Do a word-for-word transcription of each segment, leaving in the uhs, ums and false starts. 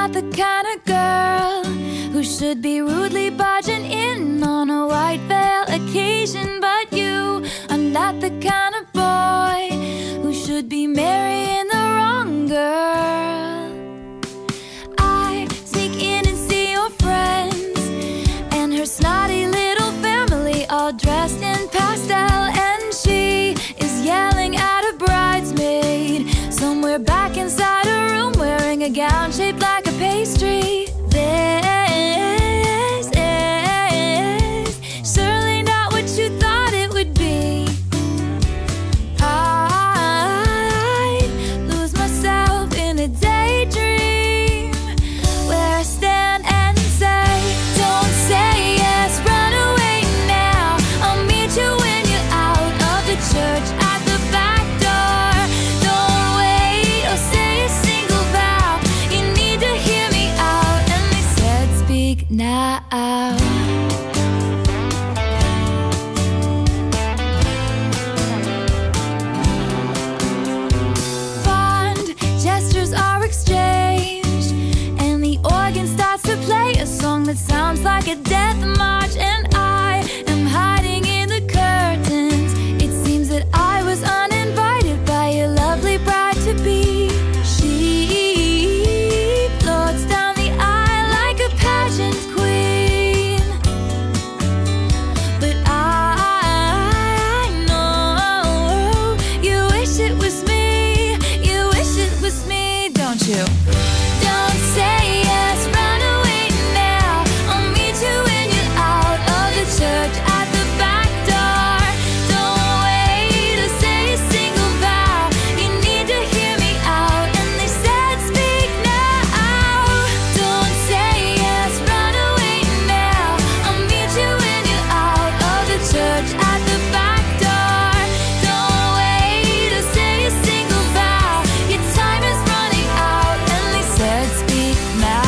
not the kind of girl who should be rudely barging in on a white veil occasion. But you are not the kind of boy who should be marrying the wrong girl. I sneak in and see your friends and her snotty little family, all dressed in pastel, and she is yelling at a bridesmaid somewhere back inside a room, wearing a gown shaped like a pastry. This is surely not what you thought it would be. I lose myself in a daydream where I stand and say, don't say yes, run away now. I'll meet you when you're out of the church at the back door. Don't wait or say a single vow. You need to hear me out. And they said, speak now. Fond gestures are exchanged, and the organ starts to play a song that sounds like a death march. And I am hiding in the curtains. It seems that I was uninvited by your lovely bride-to-be. She floats down the aisle like a pageant queen, but I know you wish it was me. You wish it was me, don't you? Don't say yes, run away now. I'll meet you when you're out of the church at the back door. Don't wait to say a single vow. You need to hear me out. And they said, speak now. Don't say yes, run away now. I'll meet you when you're out of the church at the back door. Don't wait to say a single vow. Your time is running out. And they said, speak now.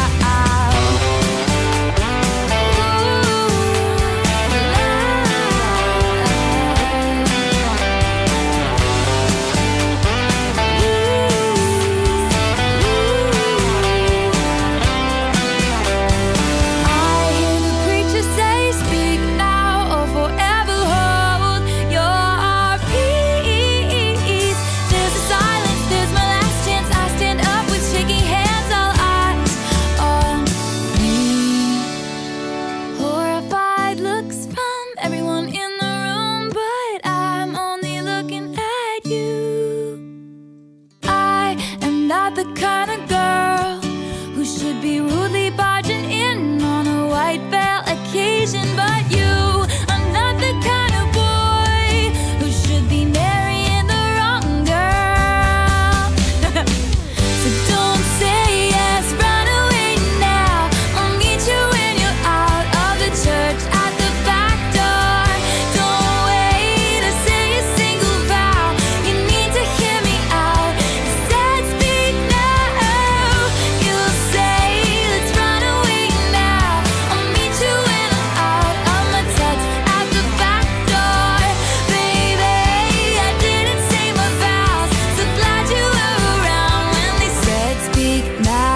I hear the preacher say, speak now or forever hold your peace. There's a silence, there's my last chance. I stand up with shaking hands, all eyes on me. Horrified looks from everyone in the room, but I'm only looking at you. I am not the kind of girl who should be rudely barging in on a white veil occasion. But you are not the kind of boy who should be marrying the wrong girl. So don't say yes, run away now. I'll meet you when you're out of the church at the back door. Don't wait to say a single vow. You need to hear me out. Instead, speak now. You'll say, let's run away now. I'll meet you when I'm out of my tux at the back door. Baby, I didn't say my vows. So glad you were around when they said, speak now.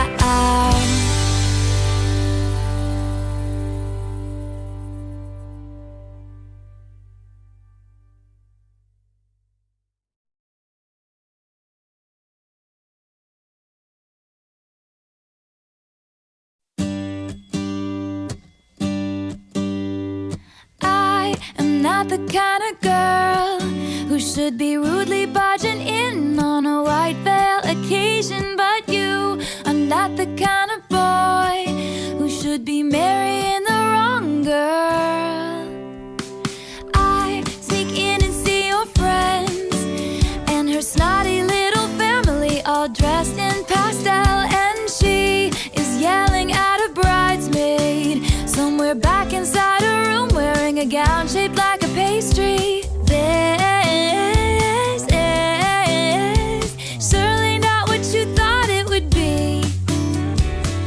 I am not the kind of girl who should be rudely barging in on a white veil occasion. But you are not the kind of boy who should be marrying the wrong girl. I sneak in and see your friends and her snotty little family, all dressed in pastel, and she is yelling at a bridesmaid somewhere back inside a room, wearing a gown shaped like a pastry. This is surely not what you thought it would be.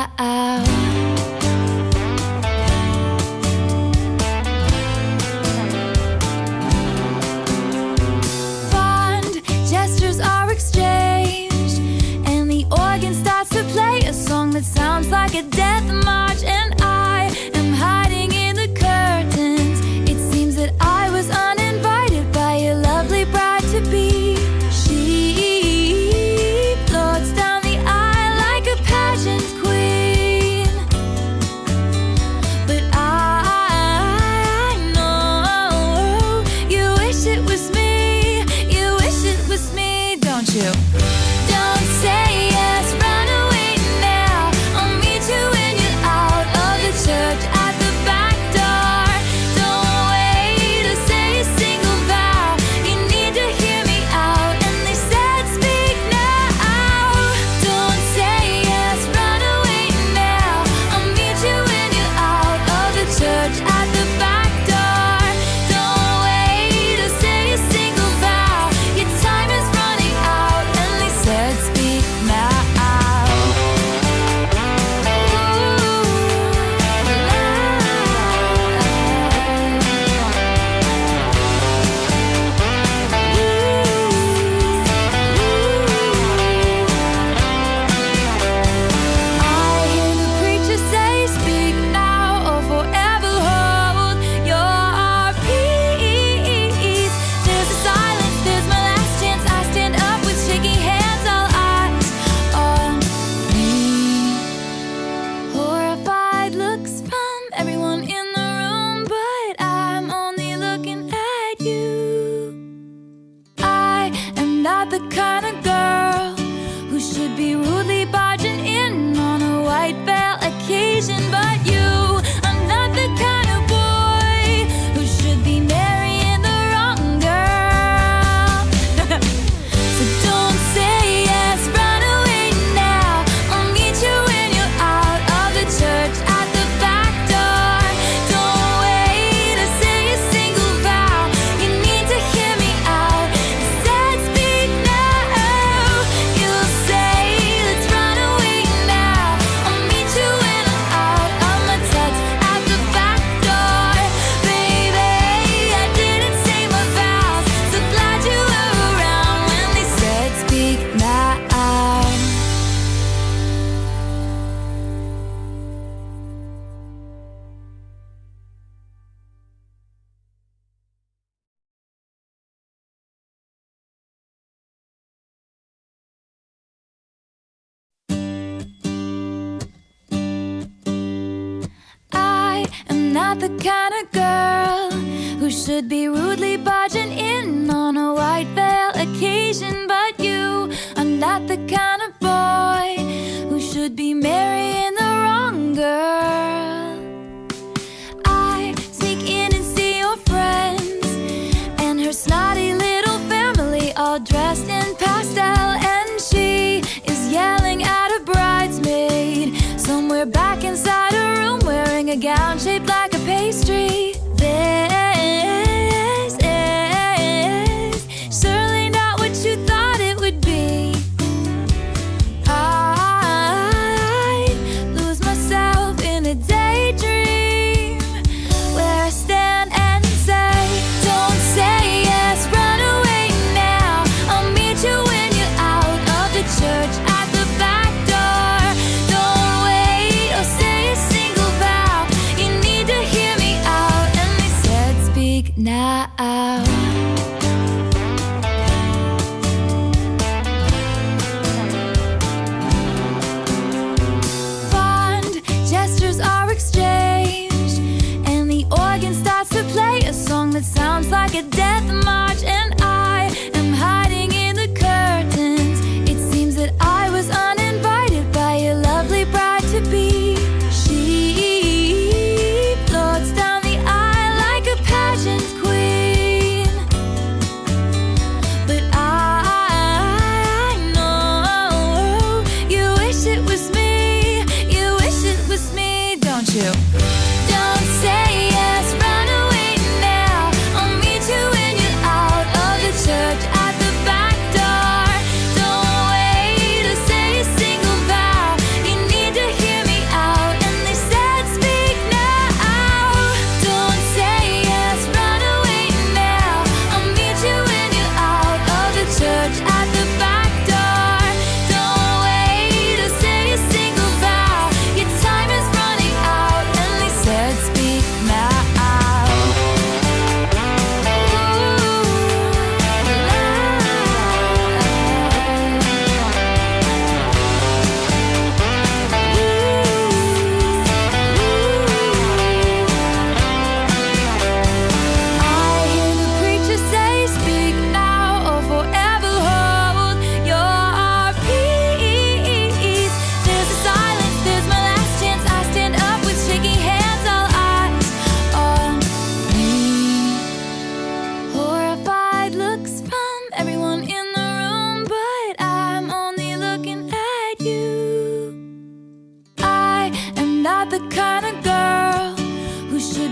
now. Fond gestures are exchanged, and the organ starts to play a song that sounds like a death march. And I am hiding in the curtains. It seems that I was uninvited by your lovely bride-to-be. She floats down the aisle like a pageant queen, but I know you wish it was me. You wish it was me, don't you? Don't say yes, run away now. I'll meet you when you're out of the church at the back door. Don't wait to say a single vow. You need to hear me out. And they said, speak now. Don't say yes, run away now. I'll meet you when you're out of the church at the back door. Don't wait to say a single vow. Your time is running out. And they said, speak now. I hear the preacher say, speak now or forever hold your peace. There's a silence, there's my last chance. I stand up with shaking hands, all eyes on me. Horrified looks from everyone in the room, but I'm only looking at you. I am not the kind of girl who should be rudely barging in on a white veil occasion, but you are not the kind of boy who should be marrying the wrong girl. So don't say yes, run away now. I'll meet you when you're out of the church at the back door. Don't wait to say a single vow. You need to hear me out. Instead, speak now. You'll say, let's run away now. I'll meet you when I'm out of my tux at the back door. Baby, I didn't say my vows. So glad you were around when they said, speak now. I am not the kind of girl who should be rudely barging in on a white veil occasion, but you are not the kind of boy who should be marrying the wrong girl. I sneak in and see your friends and her snotty little family, all dressed in pastel, and she is yelling at a bridesmaid somewhere back inside a room, wearing a gown shaped like a pastry. This is surely not what you thought it would be. I lose myself in a daydream where I stand and say, don't say yes, run away now. I'll meet you when you're out of the church at the back door. Don't wait or say a single vow. You need to hear me out. And they said, speak now. Fond gestures are exchanged, and the organ starts to play a song that sounds like a death march. And I am hiding in the curtains. It seems that I was uninvited by your lovely bride-to-be. She floats down the aisle like a pageant queen, but I know you wish it was me. You wish it was me, don't you? Don't say yes, run away now. I'll meet you when you're out of the church at the back door. Don't wait to say a single vow. You need to hear me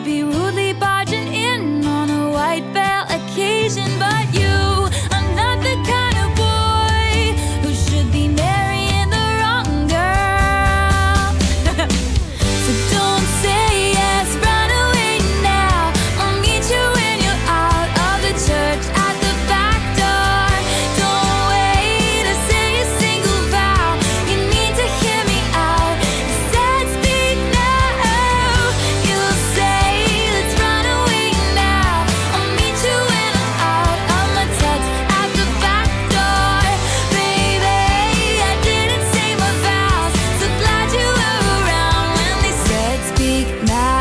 should be rudely barging in on a white veil occasion. But you are not the kind of boy who should be marrying the wrong girl. So don't say yes, run away now. I'll meet you when you're out of the church at the back door. Don't wait to say a single vow. You need to hear me out. Instead, speak now. You'll say, let's run away now. I'll meet you when I'm out of my tux at the back door. Baby, I didn't say my vows. So glad you were around when they said speak now.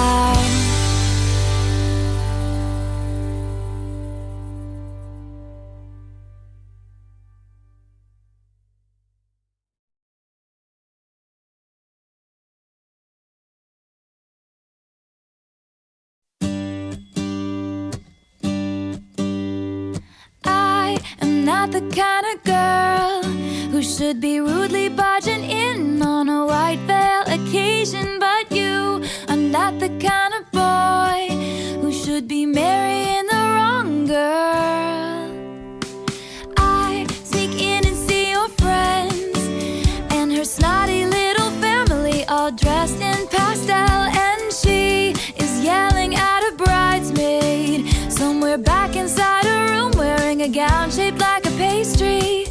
I am not the kind of girl who should be rudely barging in on a white veil occasion. But you are not the kind of boy who should be marrying the wrong girl. I sneak in and see your friends and her snotty little family all dressed in pastel, and she is yelling at a bridesmaid somewhere back inside a room wearing a gown shaped like a pastry.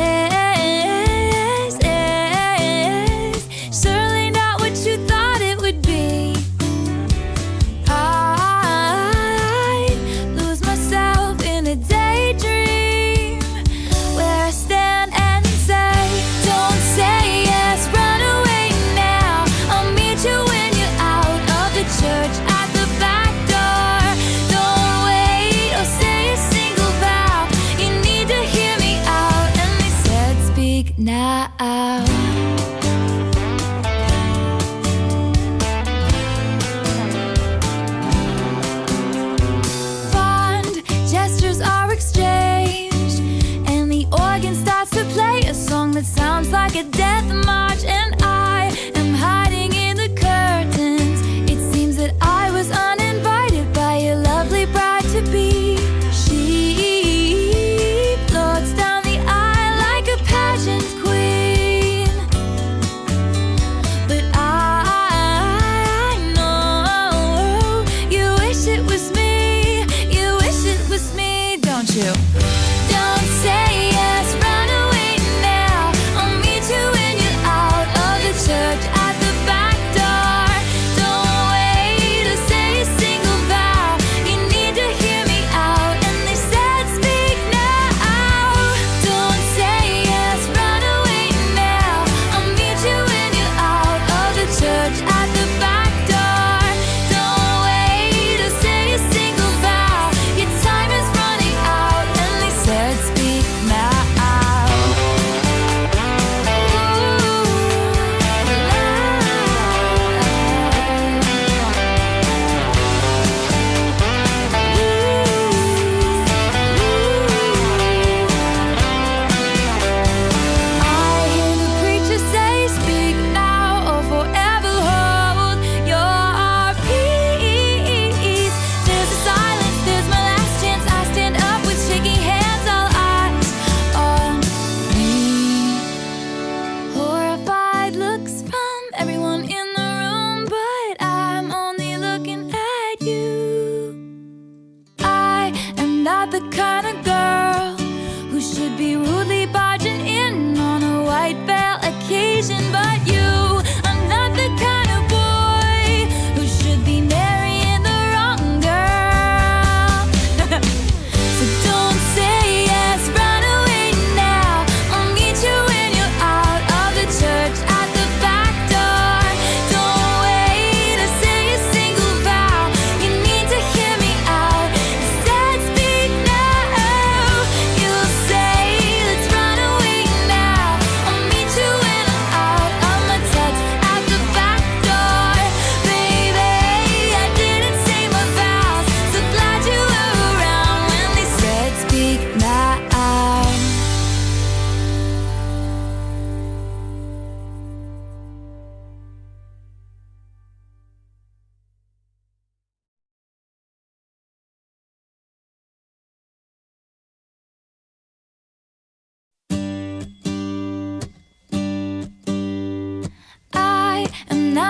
This is surely not what you thought it would be. I lose myself in a daydream where I stand and say, don't say yes, run away now. I'll meet you when you're out of the church at the back door. Don't wait or say a single vow. You need to hear me out.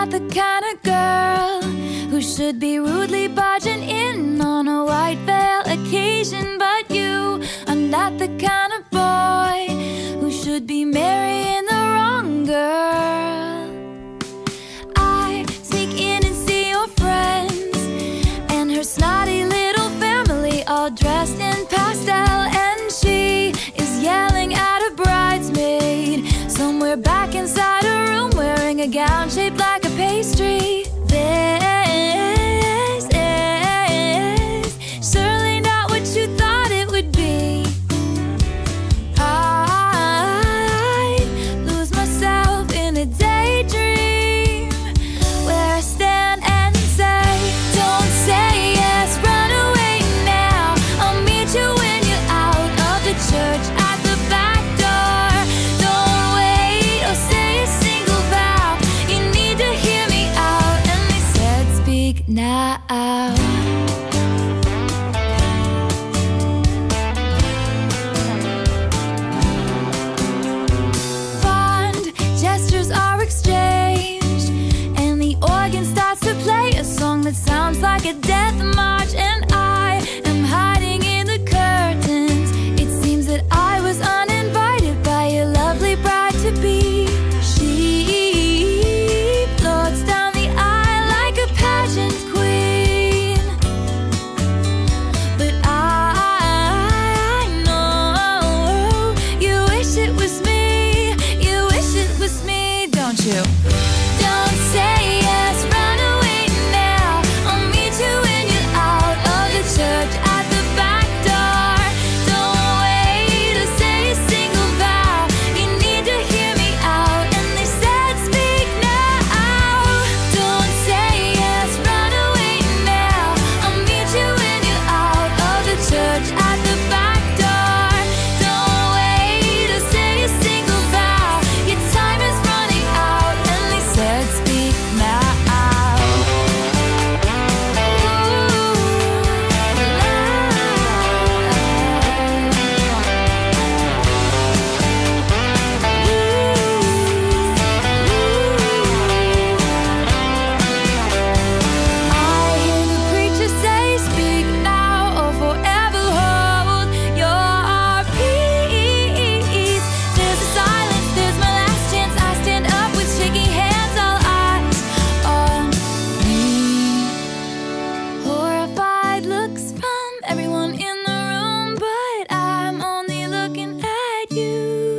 not the kind of girl who should be rudely barging in on a white veil occasion. But you are not the kind of boy who should be marrying the wrong girl. I sneak in and see your friends and her snotty little family, all dressed in pastel, and she is yelling at a bridesmaid somewhere back inside a room, wearing a gown shaped like a pastry. This is surely not what you thought it would be. I lose myself in a daydream where I stand and say, don't say yes, run away now. I'll meet you when you're out of the church at the back door. Don't wait or say a single vow. You need to hear me out. And they said, speak now. Fond gestures are exchanged, and the organ starts to play a song that sounds like a death march. And I am hiding in the curtains. It seems that I was uninvited by your lovely bride-to-be. She floats down the aisle like a pageant queen, but I know you wish it was me. You wish it was me, don't you? Don't say yes, run away now. I'll meet you when you're out of the church at the back door. Don't wait to say a single vow. You need to hear me out. And they said, speak now. Don't say yes, run away now. I'll meet you when you're out of the church at the back door. Don't wait to say a single vow. Your time is running out. And they said, speak now. I hear the preacher say, speak now or forever hold your peace. There's a silence, there's my last chance. I stand up with shaking hands, all eyes on me. Horrified looks from everyone in the room, but I'm only looking at you.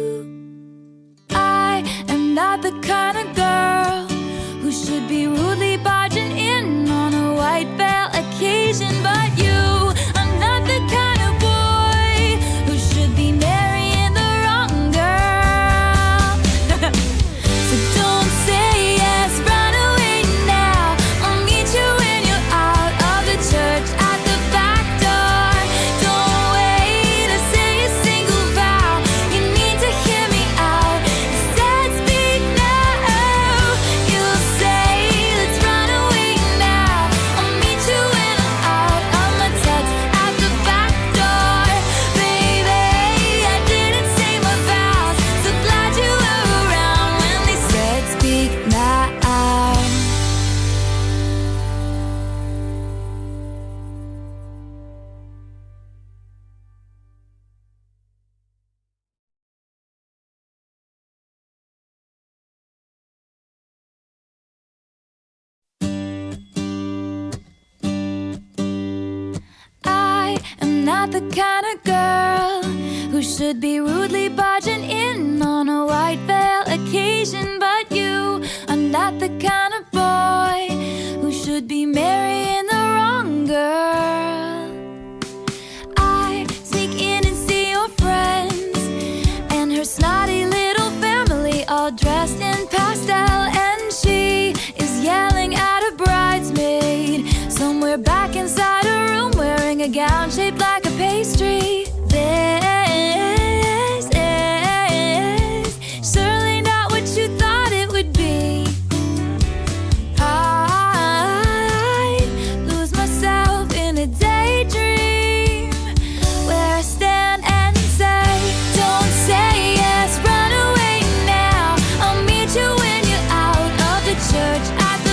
I am not the kind of girl who should be rudely barging in on a white veil occasion. But you are not the kind of boy who should be marrying the wrong girl. So don't say yes, run away now. I'll meet you when you're out of the church at the back door. Don't wait to say a single vow. You need to hear me out. Instead, speak now. You'll say, let's run away now. I'll meet you when I'm out of my tux at the back door. Baby, I didn't say my vows. So glad you were around when they said, speak now. I am not the kind of girl who should be rudely barging in on a white veil occasion. But you are not the kind of boy who should be marrying the wrong girl. I sneak in and see your friends and her snotty little family, all dressed in pastel, and she is yelling at a bridesmaid somewhere back inside a room, wearing a gown shaped like a pastry. This is surely not what you thought it would be. I lose myself in a daydream where I stand and say, don't say yes, run away now. I'll meet you when you're out of the church at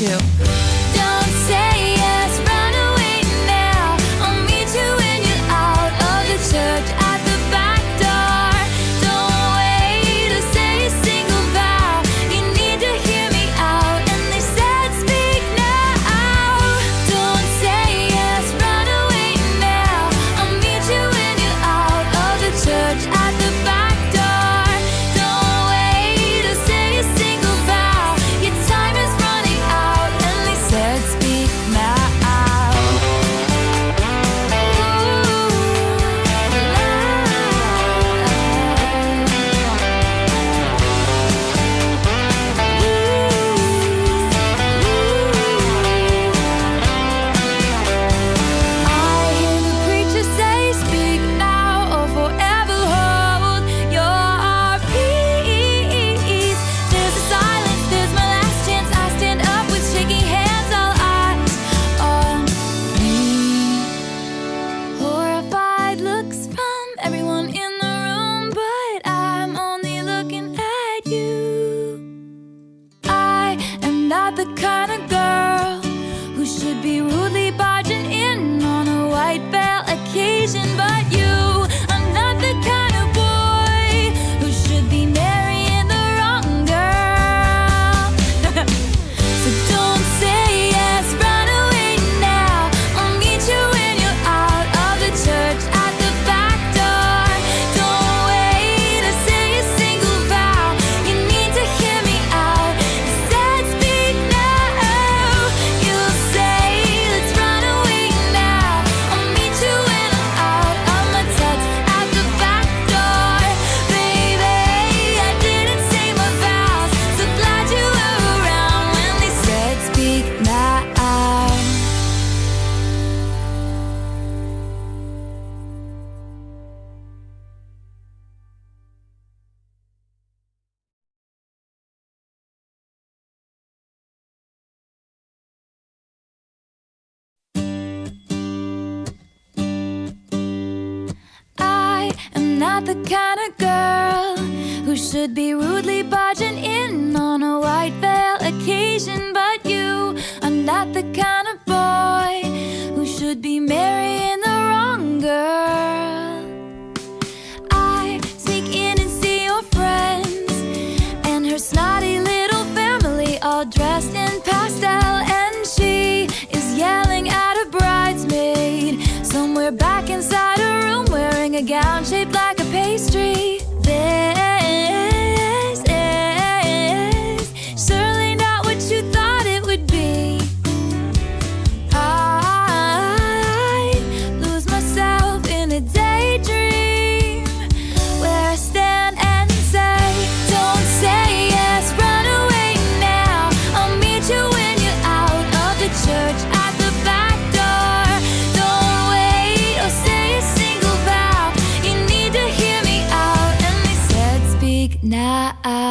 you? Don't say yes, run away now. I'll meet you when you're out of the church at the back door. Don't wait to say a single vow. You need to hear me out. And they said speak now. Don't say yes, run away now. I'll meet you when you're out of the church at the back door. Don't wait to say a single vow. Your time is running out. And they said speak now. I hear the preacher say, speak now or forever hold your peace. There's a silence, there's my last chance. I stand up with shaking hands, all eyes on me. Horrified looks from everyone in the room, but I'm only looking at you. I am not the kind of girl who should be rudely barging in on a white veil occasion, but you are not the kind of boy who should be marrying the wrong girl. So don't say yes, run away now. I'll meet you when you're out of the church at the back door. Don't wait to say a single vow. You need to hear me out. You said speak now. You'll say let's run away now. I'll meet you when I'm out of my tux at the back door. Baby, I didn't say my vows. So glad you were around when they said speak now. I am not the kind of girl who should be rudely barging in on a white veil occasion, but you are not the kind of boy who should be marrying the wrong girl. I sneak in and see your friends and her snotty little family all dressed in pastel, and she is yelling at a bridesmaid somewhere back inside a room wearing a gown shaped like a pastry. This is surely not what you thought it would be. I lose myself in a daydream where I stand and say, don't say yes, run away now. I'll meet you when you're out of the church at the back door. Don't wait or say a single vow. You need to hear me out. And they said speak now.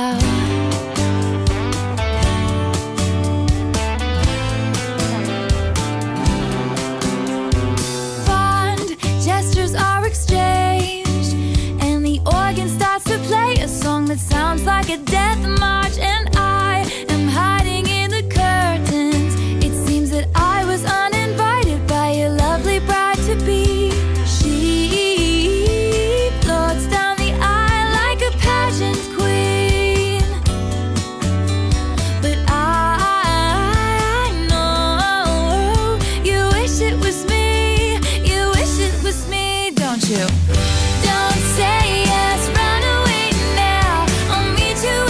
Fond gestures are exchanged, and the organ starts to play a song that sounds like a death march, and I am hiding in the curtains. It seems that I was uninvited by your lovely bride-to-be. She floats down the aisle like a pageant queen, but I know you wish it was me. You wish it was me, don't you? Don't say yes, run away now. I'll meet you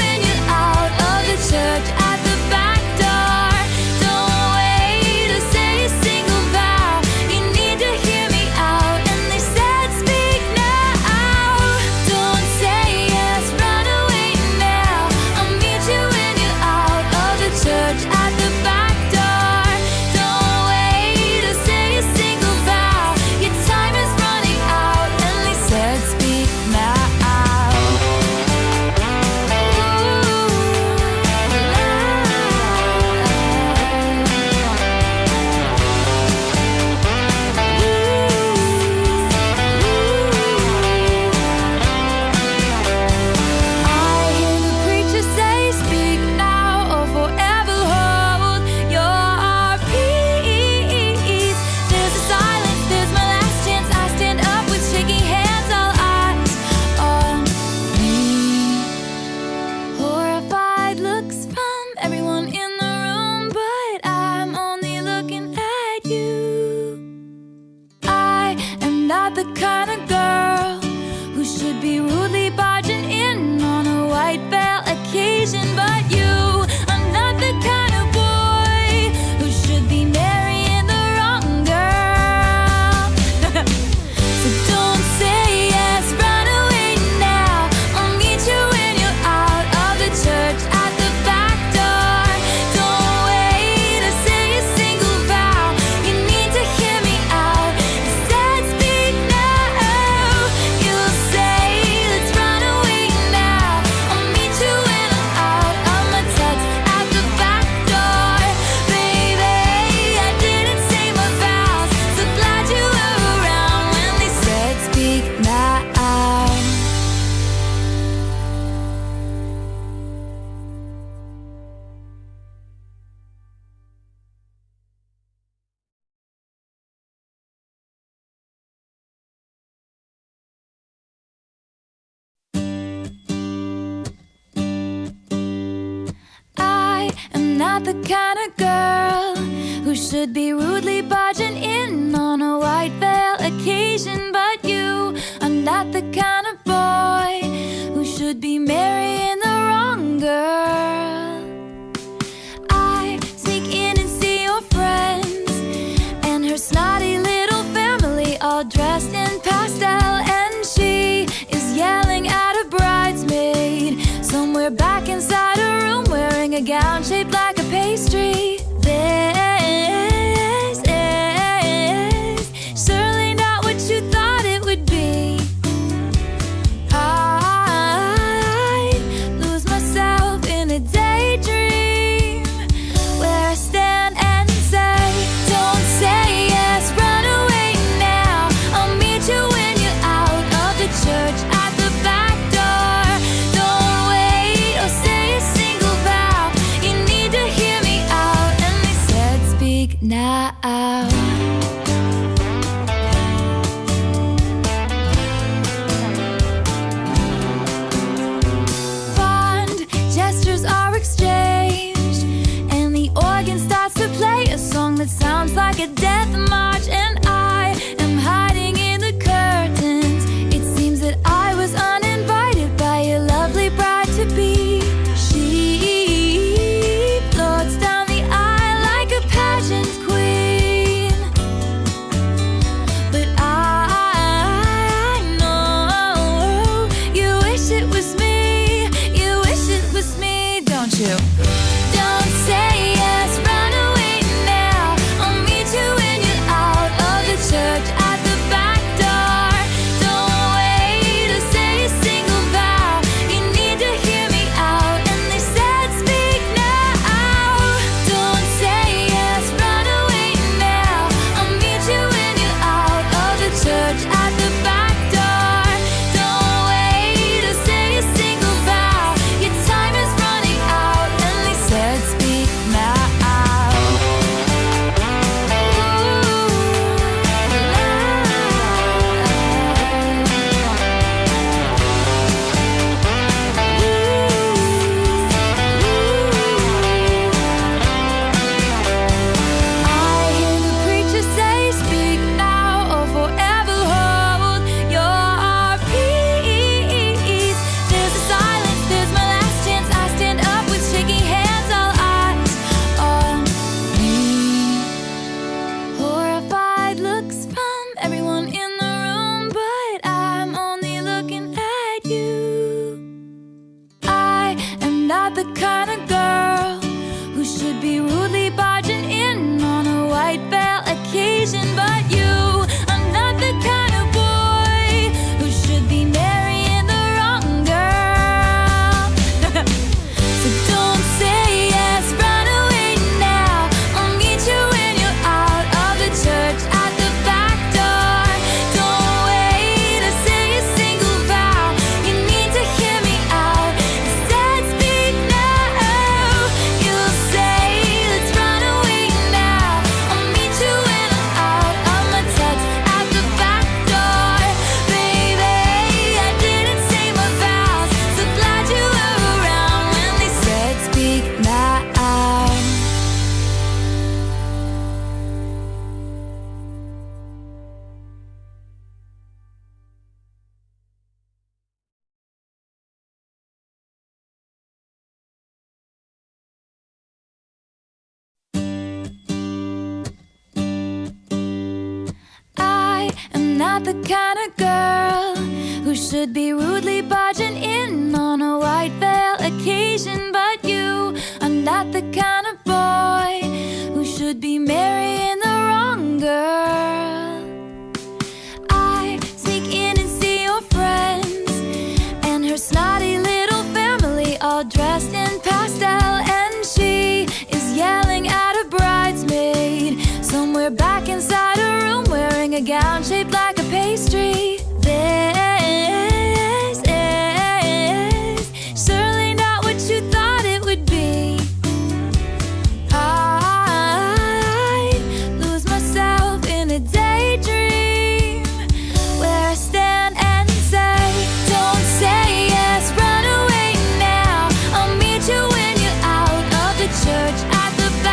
kind of girl who should be rudely barging in on a white veil occasion, but you are not the kind of boy who should be marrying the wrong girl. I sneak in and see your friends and her snotty little family all dressed in pastel, and she is yelling at a bridesmaid somewhere back inside a room wearing a gown shaped like a pastry. This is surely not what you thought it would be. I lose myself in a daydream where I stand and say, don't say yes, run away now. I'll meet you when you're out of the church at the back door. Don't wait or say a single vow. You need to hear me out. And they said, speak now. Fond gestures are exchanged, and the organ starts to play a song that sounds like a death march, and I am hiding in the curtains. It seems that I was uninvited by your lovely bride-to-be. She floats down the aisle like a pageant queen, but I know you wish it was me. You wish it was me, don't you? Don't say yes, run away now. I'll meet you when you're out of the church at the back door. Don't wait to say a single vow. You need to hear me out. And they said, speak now. Don't say yes, run away now. I'll meet you when you're out of the church at the back door. Don't wait to say a single vow. Your time is running out. And they said, speak now. I hear the preacher say, speak now or forever hold your peace. There's a silence, there's my last chance. I stand up with shaking hands, all eyes on me. Horrified looks from everyone in the room, but I'm only looking at you. I am not the kind of girl who should be rudely barging in on a white veil occasion, but you are not the kind of boy who should be marrying the wrong girl. So don't say yes, run away now. I'll meet you when you're out of the church at the back door. Don't wait to say a single vow. You need to hear me out. Instead, speak now. You'll say, let's run away now. I'll meet you when I'm out of my tux at the back door. Baby, I didn't say my vows. So glad you were around when they said, speak now. I am not the kind of girl who should be rudely barging in on a white veil occasion, but you are not the kind of boy who should be marrying the wrong girl. I sneak in and see your friends and her snotty little family all dressed in pastel, and she is yelling at a bridesmaid somewhere back inside a room wearing a gown shaped like a pastry. This is surely not what you thought it would be. I lose myself in a daydream where I stand and say, don't say yes, run away now. I'll meet you when you're out of the church at the back.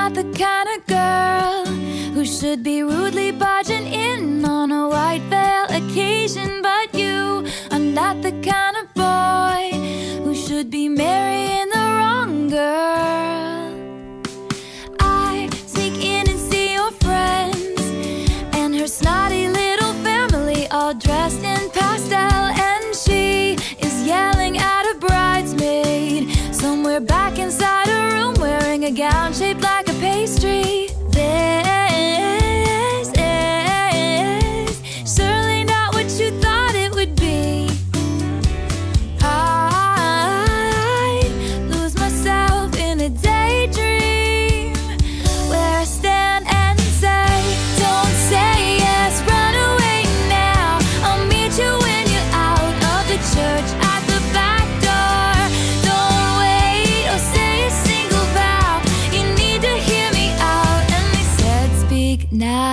not the kind of girl who should be rudely barging in on a white veil occasion. But you are not the kind of boy who should be marrying the wrong girl. I sneak in and see your friends and her snotty little family, all dressed in pastel, and she is yelling at a bridesmaid somewhere back inside a room, wearing a gown shaped like a pastry. This is surely not what you thought it would be. I lose myself in a daydream where I stand and say, don't say yes, run away now. I'll meet you when you're out of the church at the back door. Don't wait or say a single vow. You need to hear me out. And they said, speak now.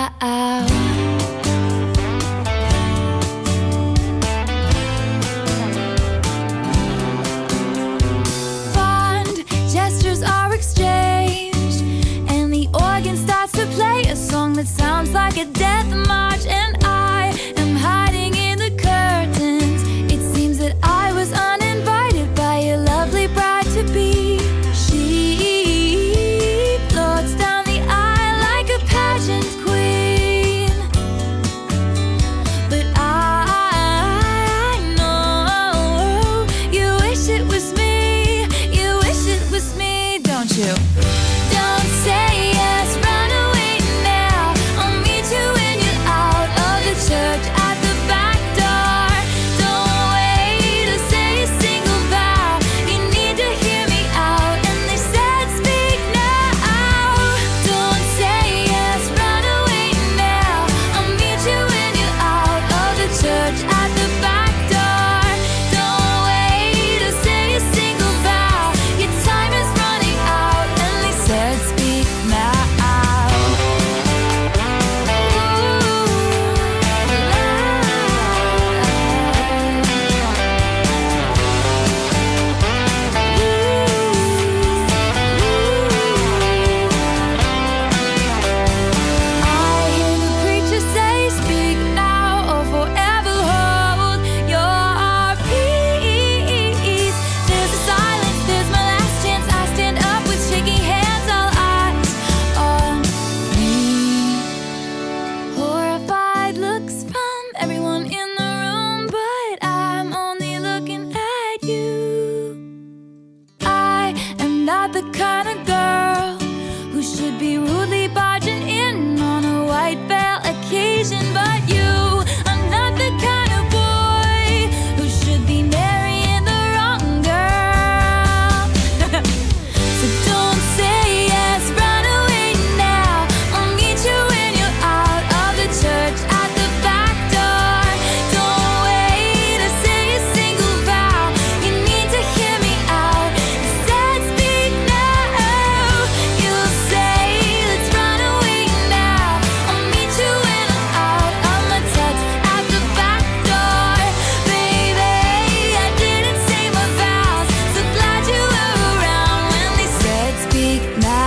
Fond gestures are exchanged, and the organ starts to play a song that sounds like a death march. And I am hiding in the curtains. It seems that I was uninvited by your lovely bride-to-be. She floats down the aisle like a pageant queen, but I know you wish it was me. You wish it was me, don't you? Don't say yes, run away now. I'll meet you when you're out of the church at the back door. Don't wait to say a single vow. You need to hear me out. And they said, speak now. Don't say yes, run away now. I'll meet you when you're out of the church at the back door. Don't wait to say a single vow. Your time is running out. And they said, speak now. I hear the preacher say, speak now or forever hold your peace. There's a silence, there's my last chance. I stand up with shaking hands, all eyes on me. Horrified looks from everyone in the room, but I'm only looking at you. I am not the kind of girl who should be rudely barging in on a white veil occasion. But you are not the kind of boy who should be marrying the wrong girl. So don't say yes, run away now. I'll meet you when you're out of the church at the back door. Don't wait to say a single vow. You need to hear me out. Instead, speak now. You'll say, let's run away now. I'll meet you when I'm out of my tux at the back door. Baby, I didn't say my vows. So glad you were around when they said, speak now.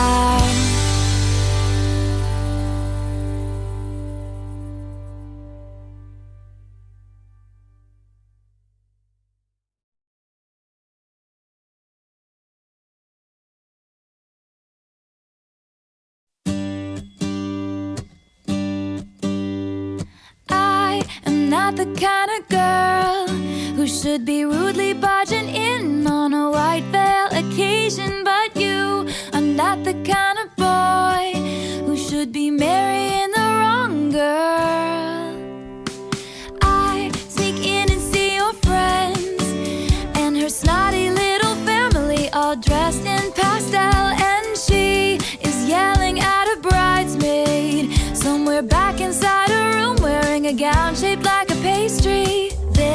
I am not the kind of girl who should be rudely barging in on a white veil occasion. But you are not the kind of boy who should be marrying the wrong girl. I sneak in and see your friends and her snotty little family, all dressed in pastel, and she is yelling at a bridesmaid somewhere back inside a room, wearing a gown shaped like a pastry.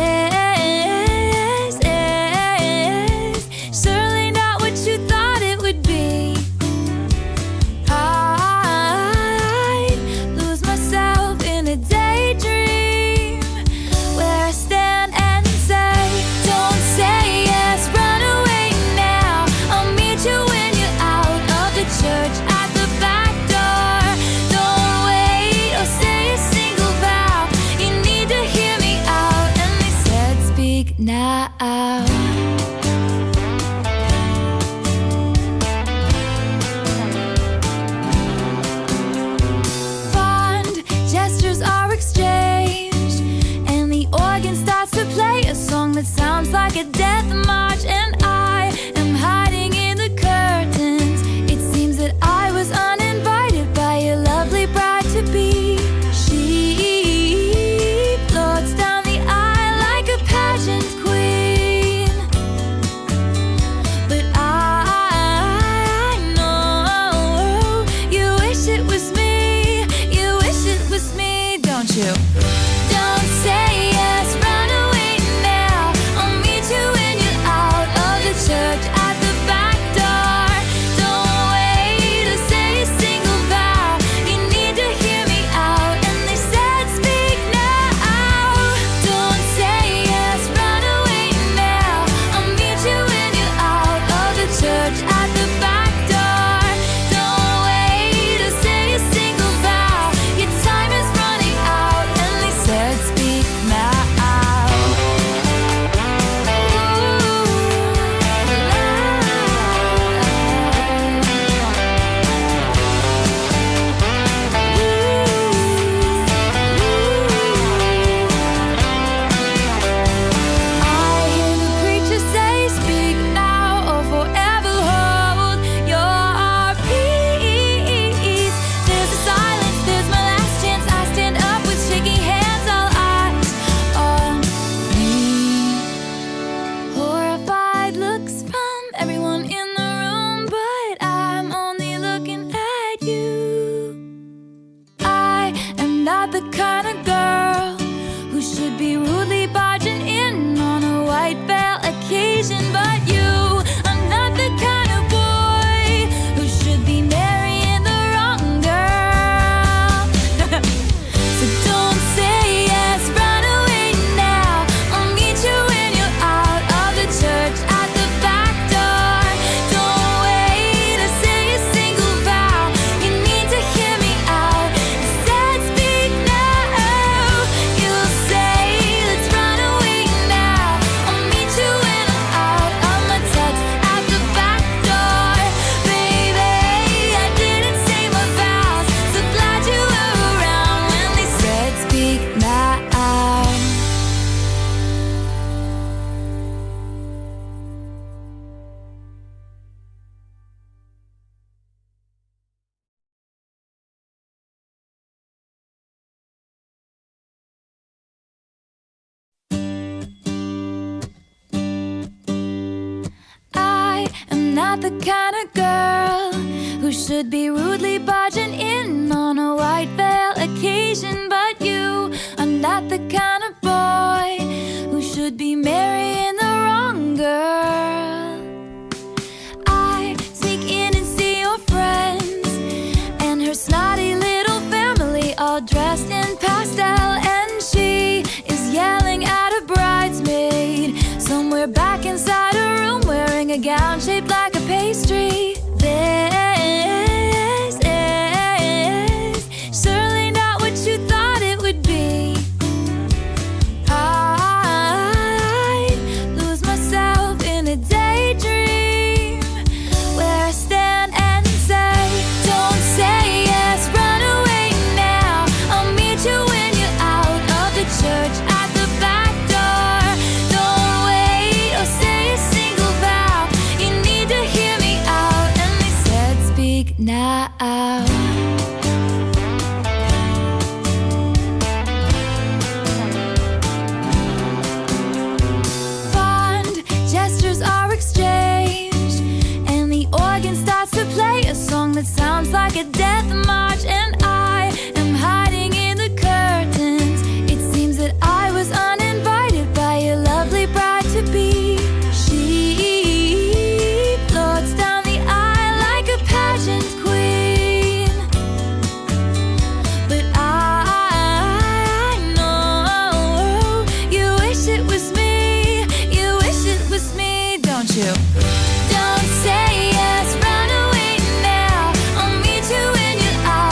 This is surely not what you thought it would be. I lose myself in a daydream where I stand and say, don't say yes, run away now. I'll meet you when you're out of the church at like a death march, and I am hiding in the curtains. It seems that I was uninvited by your lovely bride-to-be. She floats down the aisle like a pageant queen, but I know you wish it was me. You wish it was me, don't you? Don't say yes, run away now. I'll meet you when you're out of the church at the back door. Don't wait to say a single vow. You need to hear me out, and they said speak now. Don't say yes, run away now. I'll meet you when you're out of the church at the back door. Don't wait to say a single vow. Your time is running out, and they said speak now. I hear the preacher say, speak now or forever hold your peace. There's a silence, there's my last chance. I stand up with shaking hands, all eyes on me. Horrified looks from everyone in the room, but I'm only looking at you. I am not the kind of girl who should be rudely barging in on a white veil occasion, but you are not the kind of boy who should be marrying the wrong girl. So don't say yes, run away now. I'll meet you when you're out of the church at the back door. Don't wait to say a single vow. You need to hear me out. Instead, speak now. You'll say, let's run away now. I'll meet you when I'm out of my tux at the back door. Baby, I didn't say my vows. So glad you were around when they said speak now. I am not the kind of girl who should be rudely barging in on a white veil occasion, but you are not the kind of boy who should be marrying the wrong girl. I sneak in and see your friends and her snotty little family, all dressed in pastel, and she is yelling at a bridesmaid somewhere back inside a room, wearing a gown shaped like a pastry. This is surely not what you thought it would be. I lose myself in a daydream where I stand and say, don't say yes, run away now. I'll meet you when you're out of the church at the back door. Don't wait or say a single vow. You need to hear me out, and they said speak now. Fond gestures are exchanged, and the organ starts to play a song that sounds like a death march, and I am hiding in the curtains. It seems that I was uninvited by your lovely bride-to-be. She floats down the aisle like a pageant queen, but I know you wish it was me. You wish it was me, don't you? Don't say yes, run away now. I'll meet you when you're out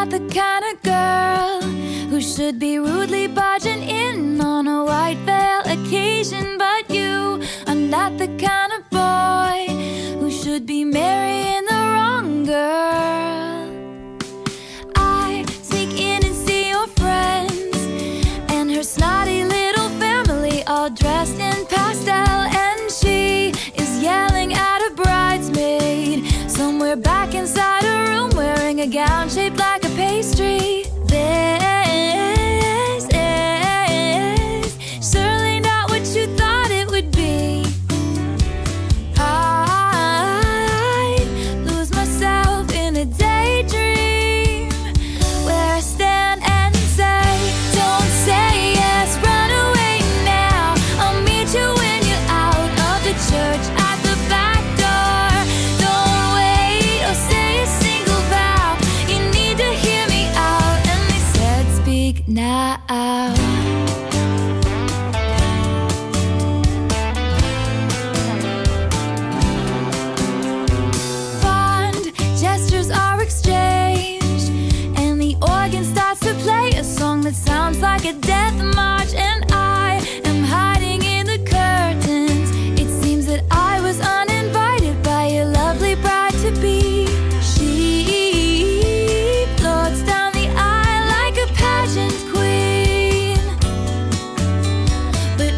not the kind of girl who should be rudely barging in on a white veil occasion. But you are not the kind of boy who should be marrying the wrong girl. I sneak in and see your friends and her snotty little family, all dressed in pastel, and she is yelling at a bridesmaid somewhere back inside a room, wearing a gown shaped like a pastry. This is surely not what you thought it would be. I lose myself in a daydream where I stand and say, don't say yes, run away now. I'll meet you when you're out of the church at the back door. Don't wait or say a single vow. You need to hear me out. And they said, speak now. Fond gestures are exchanged, and the organ starts to play a song that sounds like a death march. And I am hiding in the curtains. It seems that I was uninvited by your lovely bride-to-be. She floats down the aisle like a pageant queen, but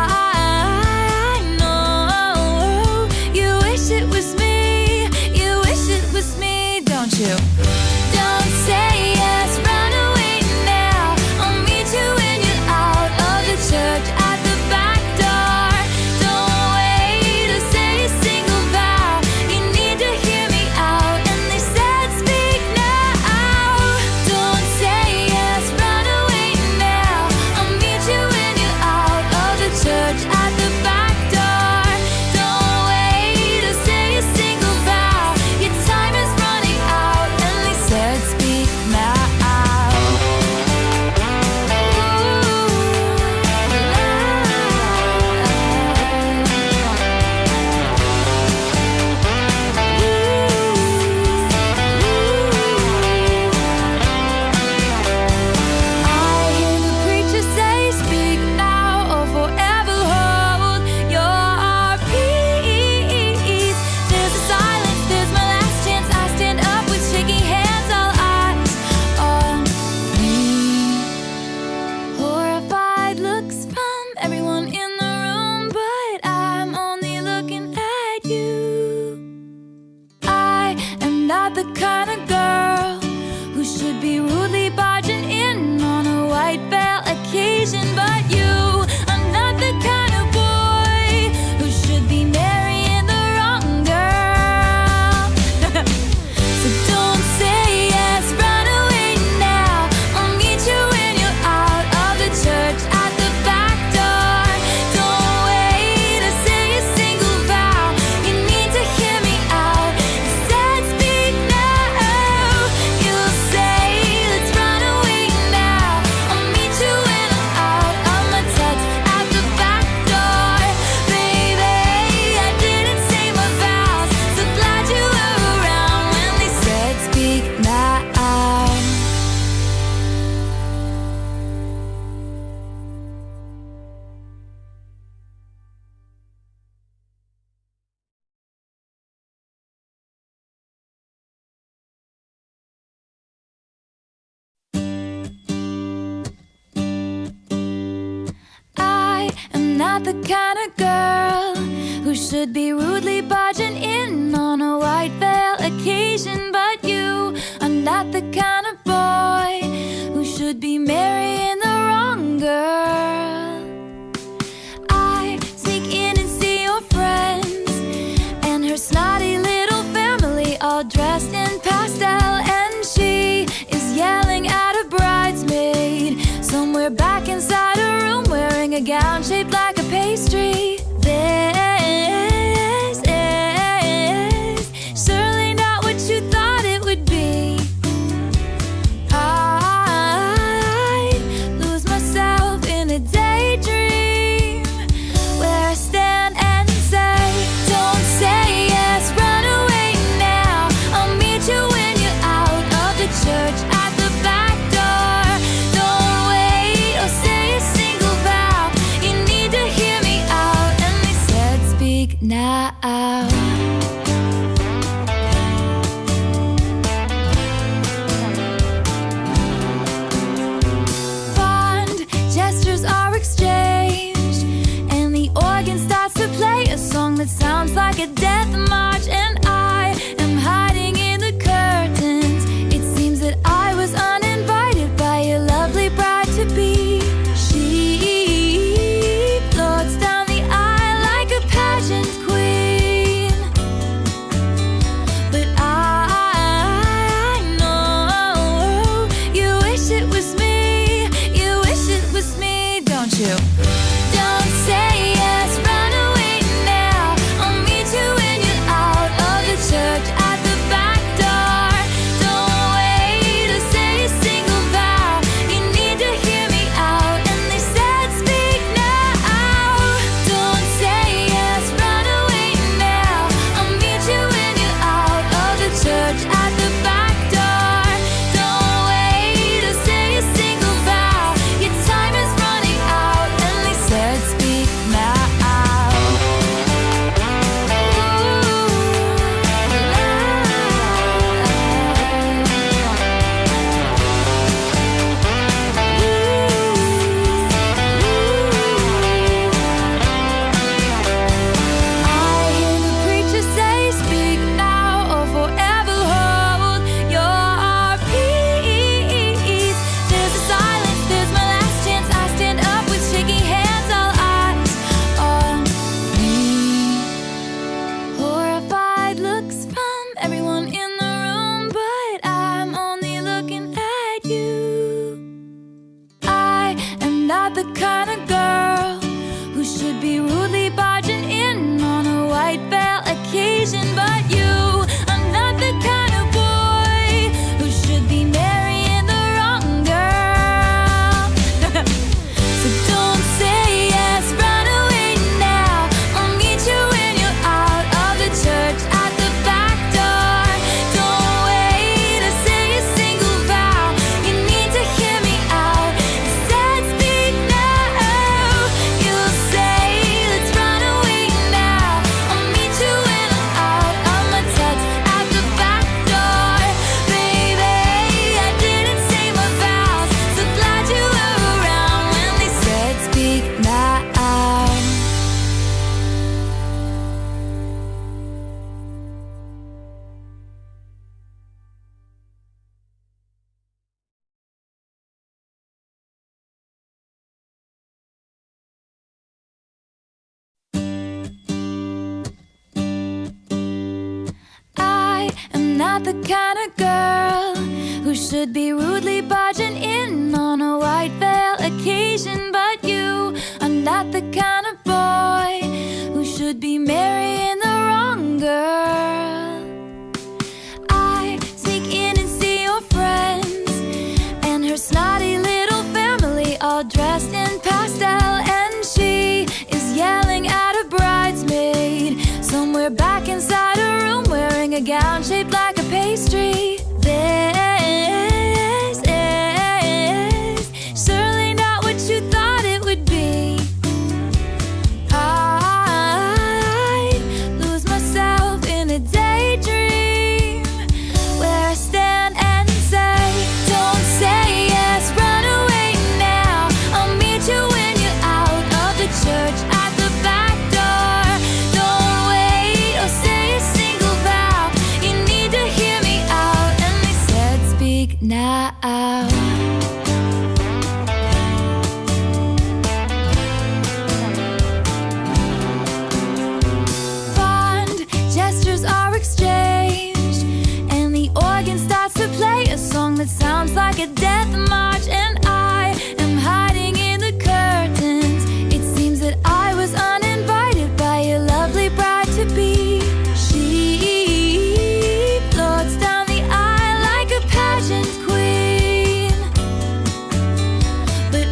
I know you wish it was me. You wish it was me, don't you? Don't say yes, run away now. I'll meet you when you're out of the church at the back door. Don't wait to say a single vow. You need to hear me out. And they said, speak now. Don't say yes, run away now. I'll meet you when you're out of the church at the back door. Don't wait to say a single vow. Your time is running out. And they said, speak now. I hear the preacher say, speak now or forever hold your peace. There's a silence, there's my last chance. I stand up with shaking hands, all eyes on me. Horrified looks from everyone in the room, but I'm only looking at you. I am not the kind of girl who should be rudely barging in on a white veil occasion. But you are not the kind of boy who should be marrying the wrong girl. So don't say yes, run away now. I'll meet you when you're out of the church at the back door. Don't wait to say a single vow. You need to hear me out. Instead, speak now. You'll say, let's run away now. I'll meet you when I'm out of my tux at the back door. Baby, I didn't say my vows. So glad you were around when they said, speak now. I am not the kind of girl who should be rudely barging in on a white veil occasion. But you are not the kind of boy who should be marrying the wrong girl. I sneak in and see your friends and her snotty little family, all dressed in pastel, and she is yelling at a bridesmaid somewhere back inside a room, wearing a gown shaped like a pastry. This is surely not what you thought it would be. I lose myself in a daydream where I stand and say, don't say yes, run away now. I'll meet you when you're out of the church at the kind of girl who should be rudely barging in on a white veil occasion. But you are not the kind of boy who should be marrying the wrong girl. I sneak in and see your friends and her snotty little family, all dressed in pastel, and she is yelling at a bridesmaid somewhere back inside a room, wearing a gown shaped like a pastry. This is surely not what you thought it would be. I lose myself in a daydream where I stand and say, don't say yes, run away now. I'll meet you when you're out of the church at the back door. Don't wait or say a single vow. You need to hear me out. And they said, speak now. Fond gestures are exchanged, and the organ starts to play a song that sounds like a death march. And I am hiding in the curtains. It seems that I was uninvited by your lovely bride-to-be. She floats down the aisle like a pageant queen, but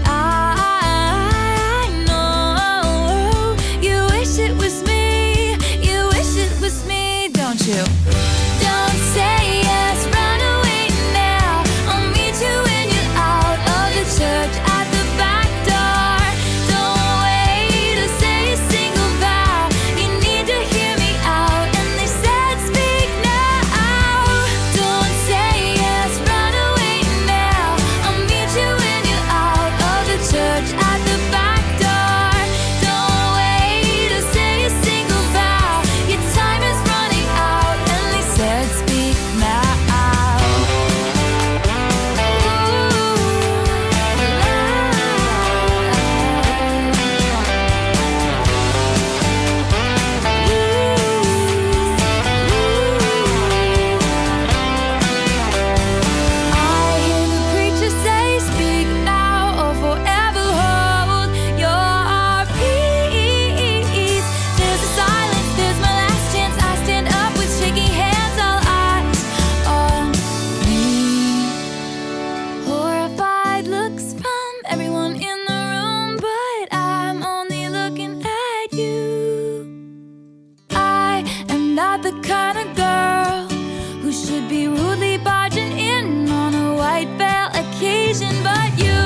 I know you wish it was me. You wish it was me, don't you? Don't say yes, run away now. I'll meet you when you're out of the church at the back door. Don't wait to say a single vow. You need to hear me out. And they said, speak now. Don't say yes, run away now. I'll meet you when you're out of the church at the back door. Don't wait to say a single vow. Your time is running out. And they said, speak now. I hear the preacher say, speak now or forever hold your peace. There's a silence, there's my last chance. I stand up with shaking hands, all eyes on me. Horrified looks from everyone in the room, but I'm only looking at you. I am not the kind of girl who should be rudely barging in on a white veil occasion, but you